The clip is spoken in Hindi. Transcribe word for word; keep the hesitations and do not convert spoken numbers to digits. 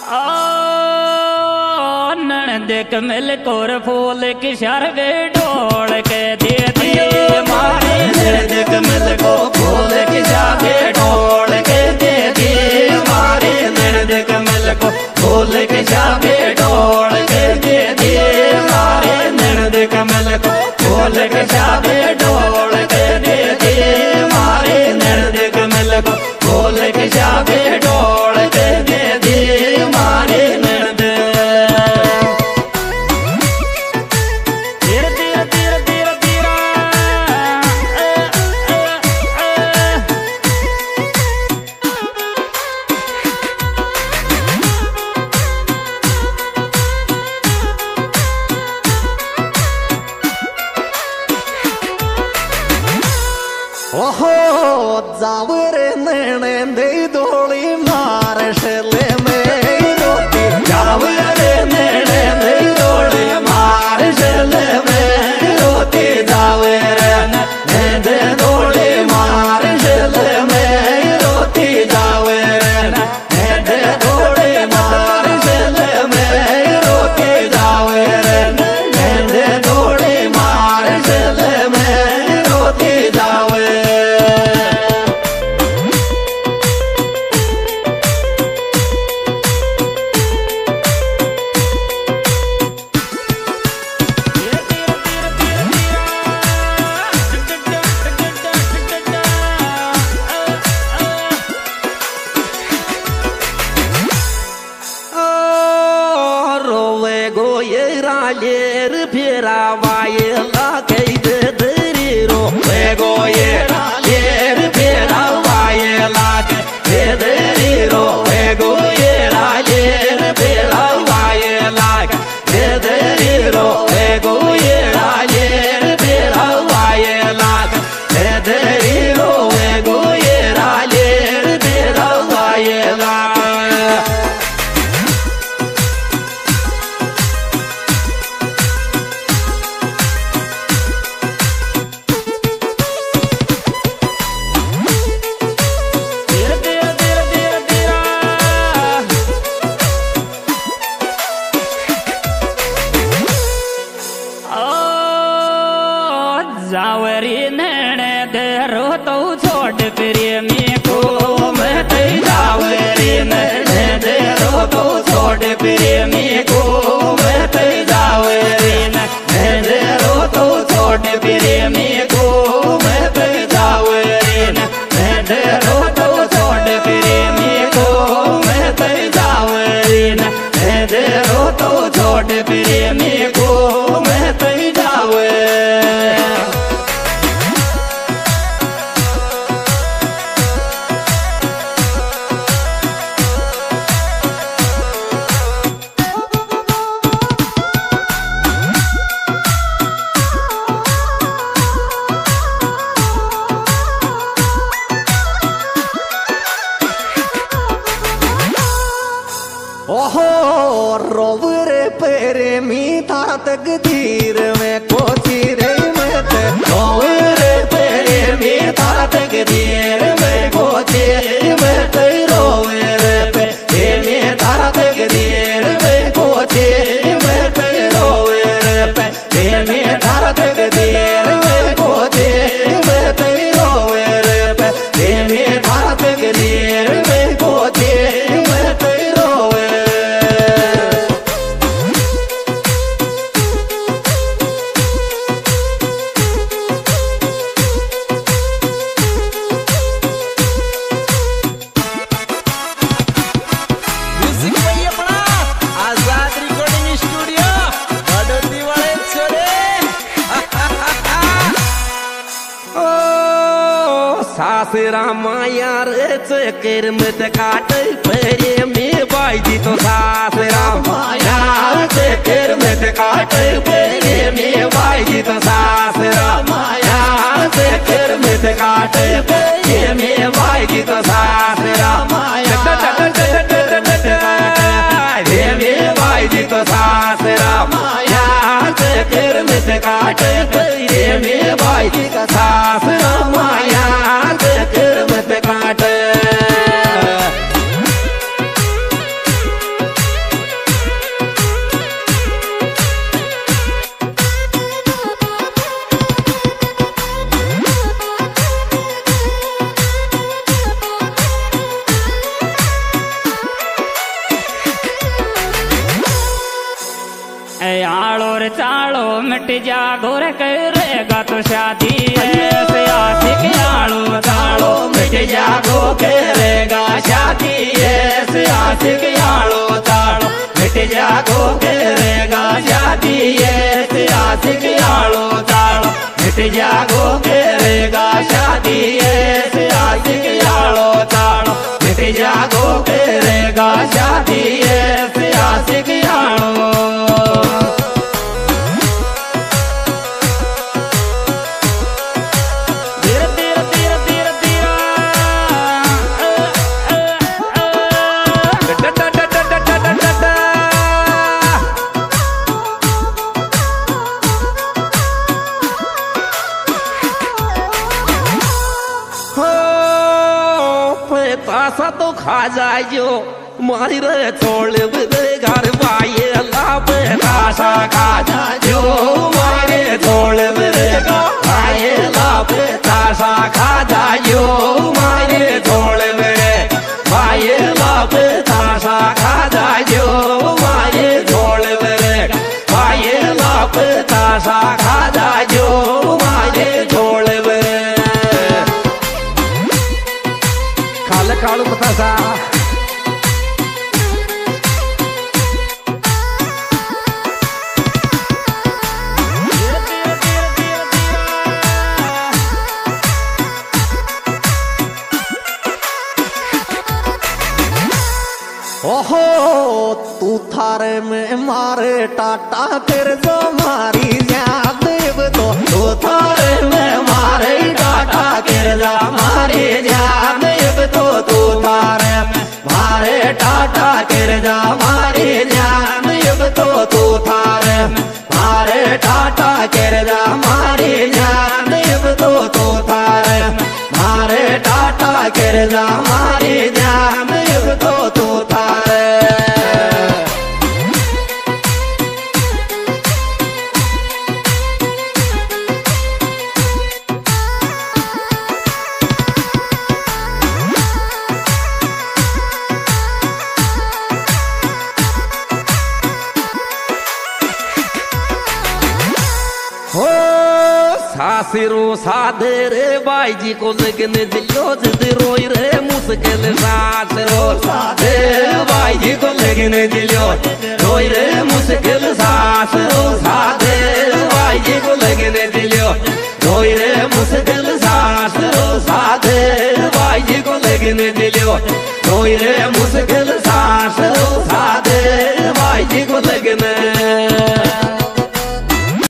देख मिल कोर फूल की शरवे ढोल के दे दिए मारे देख मिल को फूल की शरवे ढोल के दे दिए मारे देख मिल को फूल की शरवे ढोल के दे दिए मारे देख मिल को फूल की शरवे ढोल के दे दिए मारे देख मिल को फूल की शरवे ढोल के दे दिए मारे ओहो जावर नैने दे दोली मार शले में रोती जावर नैने दे दोली मार शले में रोती जावर नैने दे दोली मार शले में रोती जावर नैने दे दोली मार शले में रोती जावर नैने दे दोली मार शले में रोती Jawar Yer pira vaye la keide deriro Lego yer yer pira vaye la keide deriro Lego yer yer pira vaye la keide deriro Lego yer yer pira vaye la keide deriro Lego yer yer pira vaye la Jawari नैने देरो तो छोड़ प्रेमी को मैं तेरी जावरी नैने देरो तो छोड़ प्रेमी को मैं तेरी जावरी नैने देरो तो छोड़ प्रेमी को मैं तेरी जावरी नैने देरो तो छोड़ प्रेमी को मैं तेरी जावरी नैने देरो तो छोड़ प्रेमी को मैं तेरी जावरी ओहो रोवरे पेरे मीठा तकदीर में कोची रे मत रोवरे पेरे मीठा तकदीर में कोची मत रोवरे पेरे मीठा तकदीर में कोची मत रोवरे पेरे मीठा तकदीर में कोची मत रोवरे पेरे मीठा तकदीर में कोची मत सासरा माया चकर मत काट परे में बाई तो सासरा माया चकर मत काट परे में बाई तो सासरा माया चकर मत काट परे में बाई तो सासरा माया में बाई तो सासरा माया चकर मत काट परे में बाई तो सासरा माया चकर मत काट आलो रे चालो मिट जा गोर करेगा तो शादी ऐसे आशिक आलो चालो मिट जा गो करेगा शादी ऐसे आशिक आलो चालो मिट जा गो करेगा शादी ऐसे आशिक आलो चालो मिट जा गो करेगा शादी ऐसे आशिक आलो चालो मिट जा गो करेगा शादी ऐसे आशिक आलो। तासा तो खा जायो मारी रे छोड़ दे घर भाई अल्लाह पे तासा खा जायो मारे छोड़ दे भाई अल्लाह पे तासा खा जायो मारे छोड़ दे भाई अल्लाह पे तासा खा जायो मारे छोड़ दे भाई अल्लाह पे तासा खा जायो मारे छोड़ दे कालू बतासा ओहो तू थारे में मारे टाटा तेरे जो मारी याद तो तू थारे में मारे टाटा तेरे जा मारी याद तो तू थारे मारे टाटा तेरे जा मारी याद तो तू थारे मारे टाटा तेरे जा मारी याद तो तू थारे मारे टाटा तेरे जा मारी याद तो तू थारे सासिरो साधे रे भाई जी को लगन दिलो जिद रोई रे मुश्किल सासिरो साधे भाई जी को लगन दिलो रोई रे मुश्किल सासिरो साधे भाई जी को लगन दिलो रोई रे मुश्किल सासिरो साधे भाई जी को लगन दिलो रोई रे मुश्किल